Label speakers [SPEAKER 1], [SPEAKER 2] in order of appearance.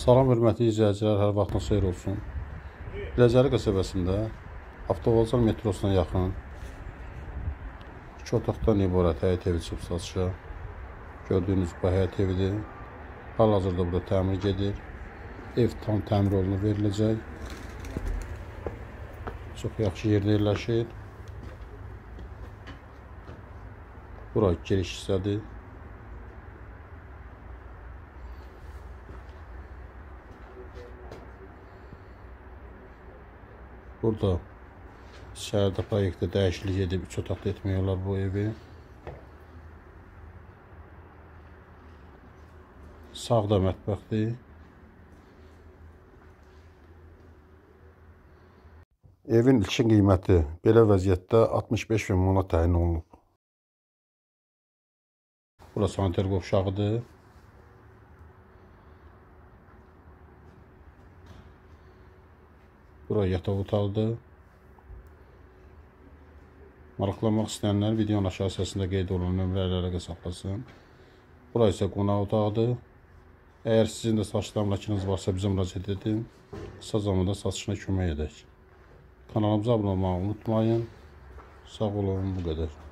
[SPEAKER 1] Salam hörmətli izləyicilər, hər vaxtınız xeyir olsun. Biləcəri qəsəbəsində Avtovağzal metrosuna yaxın 2 otaqdan ibarət həyət evi çıxıb satışa. Gördüyünüz bu həyət evidir. Hal-hazırda burada təmir gedir. Ev tam təmir olunub veriləcək. Çox yaxşı yerdə yerləşir. Bura giriş hissədir. Burada şəhərdə proyektdə dəyişiklik edib 3 otaqda etmək olar bu evi. Sağda mətbəxdir. Evin ilkin qiyməti belə vəziyyətdə 65.000 manat təyin olunub. Burası sanitar qovşağıdır. Bura yataq otağıdır. Maraqlanmaq istəyənlər videonun aşağı hissəsində qeyd olunan nömrələrlə əlaqə saxlasın. Bura isə qonaq otağıdır. Əgər sizin də saçlı əmlakınız varsa bizə müraciət edin. Qısa zamanda satışına kömək edək. Kanalımıza abunə olmağı unutmayın. Sağ olun, bu qədər.